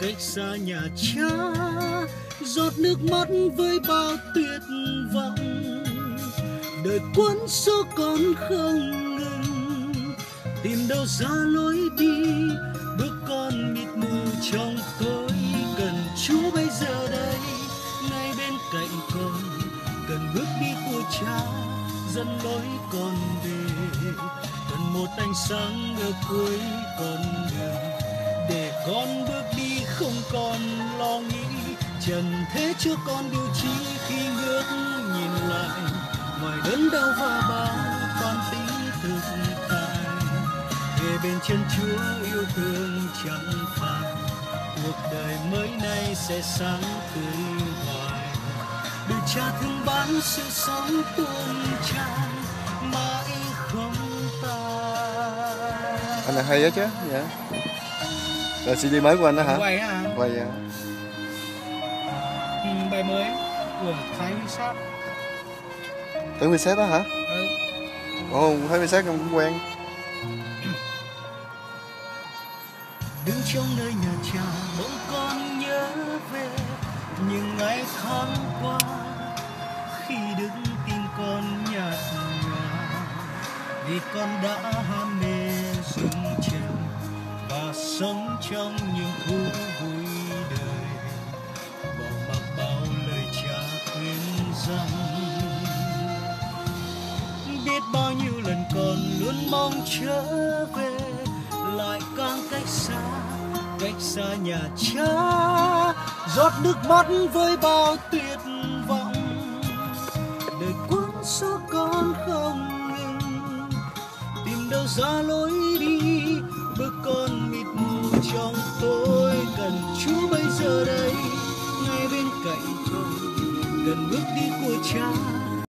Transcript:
cách xa nhà cha, giọt nước mắt với bao tuyệt vọng. Đời cuốn số con không ngừng, tìm đâu ra lối đi, bước con mịt mù trong tối. Cần Chúa bây giờ đây, ngay bên cạnh con, cần bước đi của cha dẫn lối con về. Cần một ánh sáng ở cuối con đường, để con bước đi không còn lo nghĩ. Trần thế cho con điều chi khi ngước nhìn lại, ngoài đớn đau và bao con tính thực tại. Về bên chân Chúa yêu thương chẳng phai, cuộc đời mới nay sẽ sáng tươi hoài. Đời cha thương ban sự sống tuôn tràn mãi không tan. Anh là hay á chứ, dạ. Là CD mới của anh đó hả? Quay hả? Quay à. Bài mới của Thái Huy Sát. Thái Huy Sát đó hả? Ừ. Ồ, Thái Huy Sát cũng quen. Đứng trong nơi nhà cha bỗng con nhớ về những ngày tháng qua, khi đứng tin con nhạt nhòa, vì con đã ham mê rừng chân và sống trong những thú vui đời, bỏ mặc bao lời cha khuyên rằng. Biết bao nhiêu lần con luôn mong trở về, lại càng cách xa nhà cha, giọt nước mắt với bao tuyệt vọng. Đời cuốn số con không ngừng, tìm đâu ra lối đi, bước con mịt mù trong tối. Cần Chúa bây giờ đây, ngay bên cạnh con, cần bước đi của cha